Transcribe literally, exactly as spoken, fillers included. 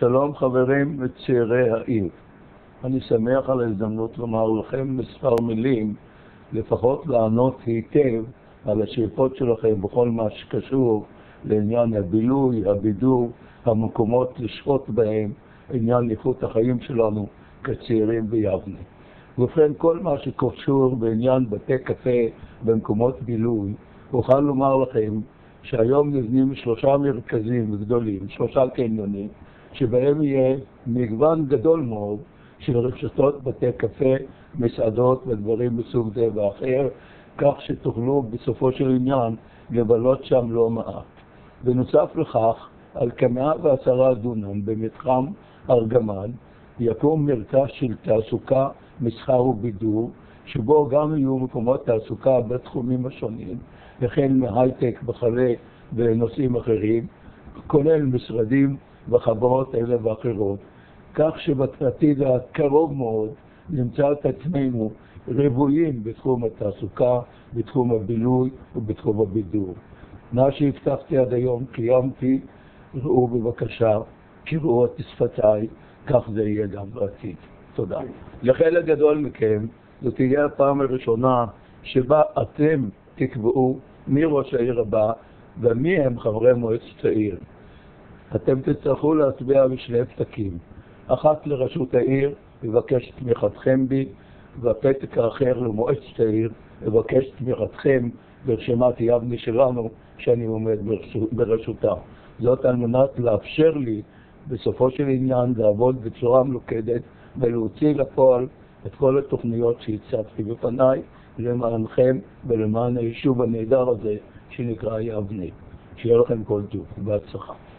שלום חברים וצעירי העיר. אני שמח על ההזדמנות לומר לכם מספר מילים, לפחות לענות היטב על השאיפות שלכם בכל מה שקשור לעניין הבילוי, הבידור, המקומות לשהות בהם, עניין איכות החיים שלנו כצעירים ביבנה. ובכן, כל מה שקשור בעניין בתי קפה במקומות בילוי, אוכל לומר לכם שהיום נבנים שלושה מרכזים גדולים, שלושה קניונים, שבהם יהיה מגוון גדול מאוד של רשתות בתי קפה, מסעדות ודברים מסוג זה ואחר, כך שתוכלו בסופו של עניין לבלות שם לא מעט. בנוסף לכך, על כמאה ועשרה דונם במתחם ארגמן, יקום מרכז של תעסוקה, מסחר ובידור, שבו גם יהיו מקומות תעסוקה בתחומים השונים, החל מהייטק וכלה ונושאים אחרים, כולל משרדים וחברות אלה ואחרות, כך שבעתיד הקרוב מאוד נמצא את עצמנו רבועים בתחום התעסוקה, בתחום הבילוי ובתחום הבידור. מה שהבטחתי עד היום קיימתי, ראו בבקשה, קראו את שפתיי, כך זה יהיה גם בעתיד. תודה. לחלק גדול מכם, זו תהיה הפעם הראשונה שבה אתם תקבעו מי ראש העיר הבא ומי הם חברי מועצת העיר. אתם תצטרכו להצביע בשני פתקים. אחת לראשות העיר, לבקש תמיכתכם בי, והפתק האחר למועצת העיר, לבקש תמיכתכם ברשימת יבנה שלנו, שאני עומד בראשותה. זאת על מנת לאפשר לי בסופו של עניין לעבוד בצורה מלוכדת ולהוציא לפועל את כל התוכניות שהצבתי בפניי למענכם ולמען היישוב הנהדר הזה שנקרא יבנה. שיהיה לכם כל טוב, בהצלחה.